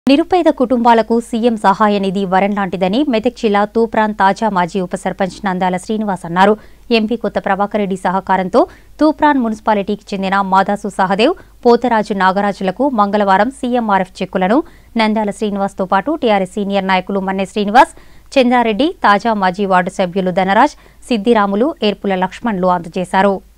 నిరుపేద కుటుంబాలకు సీఎం సహాయ నిధి వరం లాంటిదని మెదక్ జిల్లా తూప్రాన్ తాజా మాజీ ఉప సర్పంచ్ నందాల శ్రీనివాస్ అన్నారు. ఎంపీ కొత్త ప్రభాకర్ రెడ్డి సహకారంతో తూప్రాన్ మున్సిపాలిటీకి చెందిన మాదాసు సహదేవ్, పోతరాజు నాగరాజులకు మంగళవారం సీఎంఆర్ఎఫ్ చెక్కులను నందాల శ్రీనివాస్తో పాటు టీఆర్ఎస్ సీనియర్ నాయకులు మన్నె శ్రీనివాస్, చంద్రారెడ్డి, తాజా మాజీ వార్డు సభ్యులు ధనరాజ్, సిద్దిరాములు, ఏర్పుల లక్ష్మణ్లు అందజేశారు.